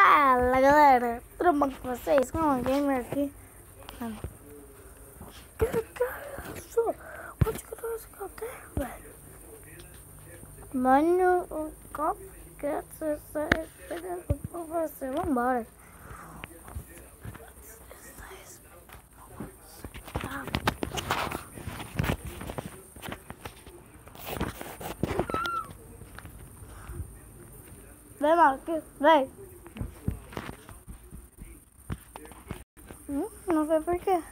Fala galera, tudo bom com vocês? Com o Gamer aqui. Que sou? Onde que eu tô nesse carro, velho? Mano, o copo que você está esperando por você. Vambora. Vem, Marcos, vem. Não sei por quê.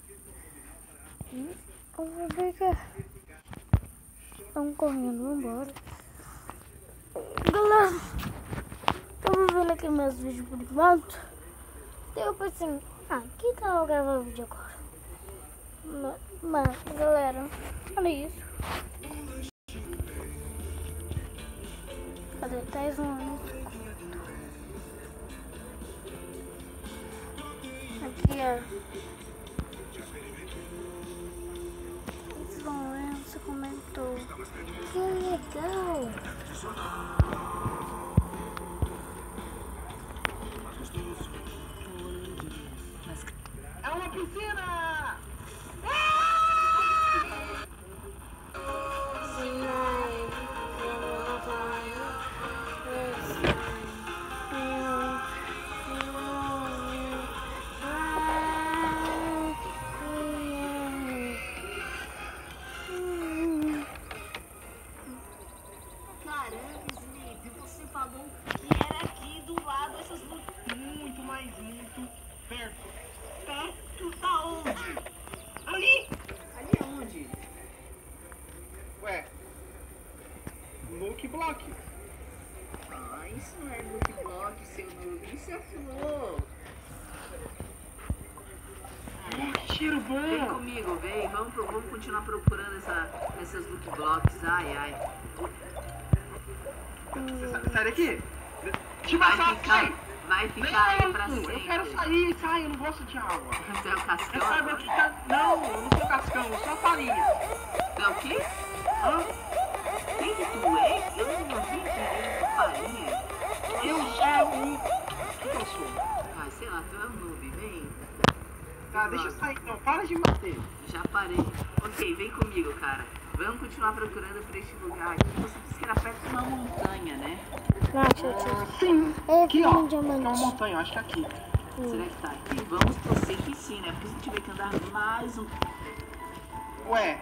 Não sei por quê. Estão correndo, vambora. Galera, estamos vendo aqui meus vídeos por enquanto. Eu pensei assim, que tal eu gravar o vídeo agora? Mas, galera, olha isso. Cadê? 10 anos. Aqui, ó. Lourenço comentou. Que legal. É uma piscina! Caramba, Smith, você falou que era aqui do lado essas luzes. Muito, mas muito perto. Perto da onde? Ali! Ali aonde? Ué, Luke Block. Ah, isso não é Luke Block, seu noob, isso é flor. Que cheiro bom. Vem comigo, vem, vamos continuar procurando essas Luke Blocks, ai. Sai daqui. Vai ficar aí pra sempre. Eu quero sair, sai, eu não gosto de água. Você é o Cascão? Eu saiba que tá... Não, eu não sou cascão, eu sou farinha. Você é o quê? Hã? Quem que tu é? Eu não vi que é farinha. Eu sou um... O que eu sou? Ah, sei lá, tu é um noob, vem. Tá, deixa eu sair, não, para de bater. Já parei. Ok, vem comigo, cara. Vamos continuar procurando por este lugar aqui. Você disse que era perto de uma montanha, né? Sim, É aqui ó, um tem uma diamante. montanha, acho que é aqui. Será que tá aqui? Vamos torcer que sim, né? Porque se tiver que andar mais um... Ué.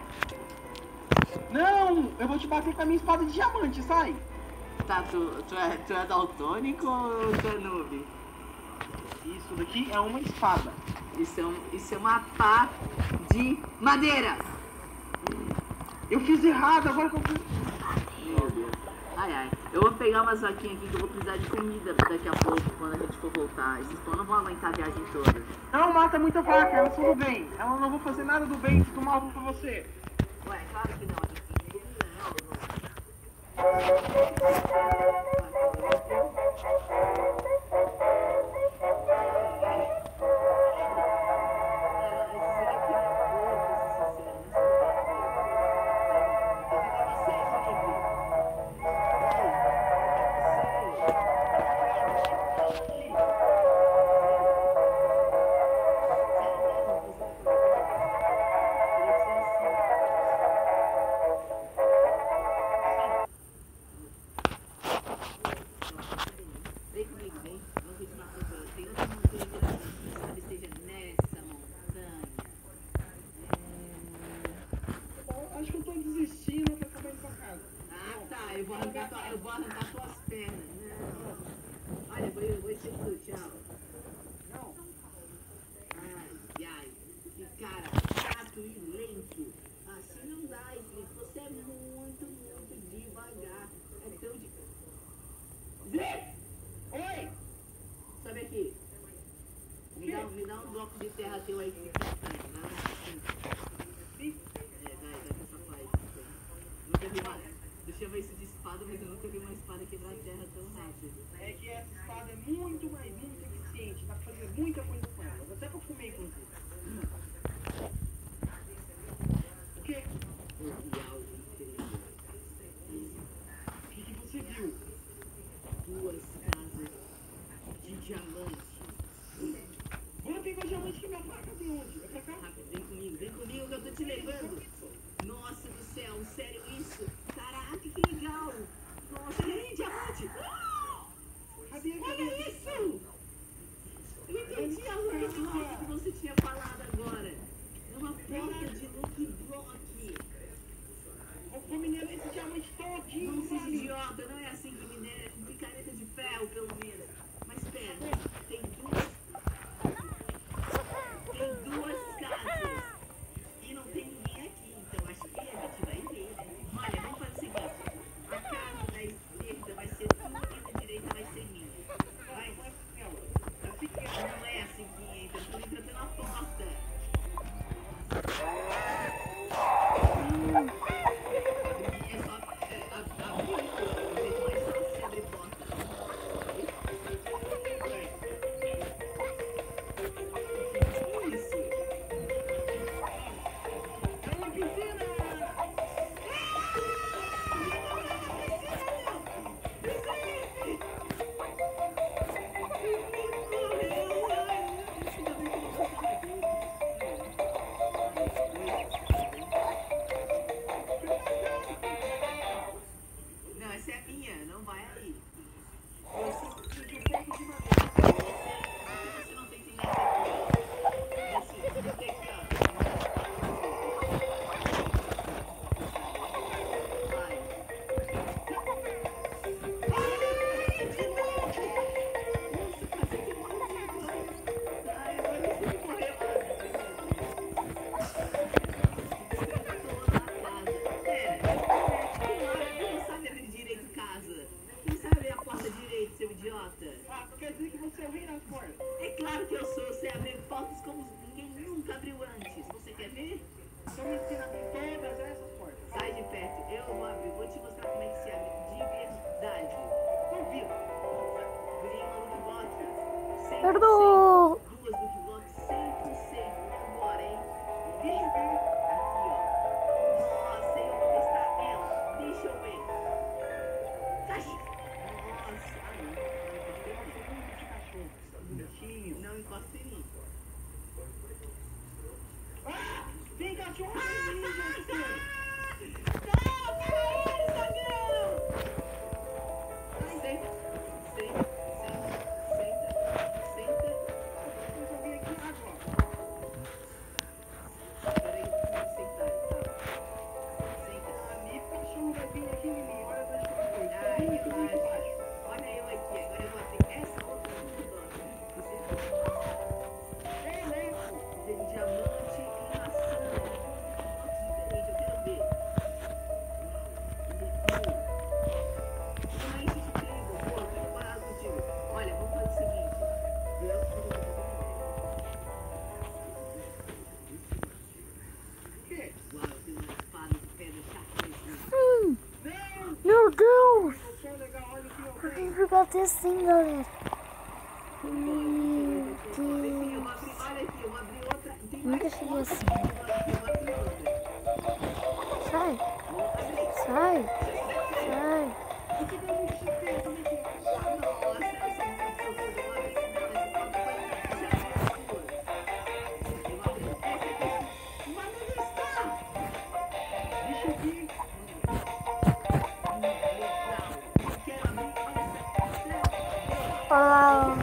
Não, eu vou te bater com a minha espada de diamante, sai. Tá, tu é daltônico ou tu é noob? Isso daqui é uma espada. Isso é uma pá de madeira! Eu fiz errado, agora que eu fiz... Meu Deus. Ai. Eu vou pegar umas vaquinhas aqui que eu vou precisar de comida daqui a pouco, quando a gente for voltar. Esses pão não vão aguentar a viagem toda. Não mata muita vaca, elas são do bem. Elas não vão fazer nada do bem, do mal pra você. Ué, claro que não. Vem comigo, vem. Vamos continuar procurando. Tem outra montanha que talvez esteja nessa montanha. Acho que eu tô desistindo pra acabar indo pra casa. Ah, tá. Eu vou arrancar tuas pernas. Não. Olha, eu vou ser tu, tchau. Não. Ai. Que cara chato e lento. Assim não dá, Smith. Você é muito devagar. É tão de... Smith! Oi! Sobe aqui. Me dá um bloco de terra teu aí que fica bastante, né? Vai com essa paz. Nunca vi uma... Eu chamo isso de espada, mas eu nunca vi uma espada quebrar a terra tão rápido. É que essa espada é muito mais linda que vai aí. Eu sinto um pouco de madeira. Por que você não tenta entender aqui? Assim, aqui, é claro que eu sou. Você abriu portas como ninguém nunca abriu antes. Você quer ver? Só me ensina a abrir todas essas portas. Sai de perto. Eu vou abrir. Vou te mostrar como é que se abre de verdade. Confio. Grima do Block. 100%. Perdoa. Duas do Block. 100%. Agora, hein? Deixa eu ver. Aqui, ó. Nossa, eu vou testar ela. Deixa eu ver. Caixa. Nossa. Ah, não. Bonitinho. Não encosta em mim. Ah! Tem cachorro! Senta. Senta. Eu só vim aqui agora. Peraí, sentar. Senta. Amigo, cachorro vai vir aqui em mim. Olha as coisas. Ai, relaxa. Olha eu aqui. Agora eu vou abrir essa outra tuba. É lento. Tem diamante e maçã. Diferente, eu quero ver. Não é isso de trigo, pô, eu tô preparado contigo. Olha, vamos fazer o seguinte. O quê? Uau, tem uma espada de pedra chata. Não! Meu Deus. Eu sou legal, olha o que eu Por tenho. que fica até assim, galera? Eu vou abrir, olha aqui, eu vou abrir outra. Tem Nunca mais cheguei outra. assim. Eu vou abrir outra. Sai. Vou abrir. Sai. Sai. O que eu não sei como é que é. Nossa, essa é muito fofa. Eu vou abrir. Não, essa foto foi já abriu a sua. Eu vou abrir essa aqui. Mas onde está? Deixa eu ver. Legal. Eu quero abrir essa. Olha lá.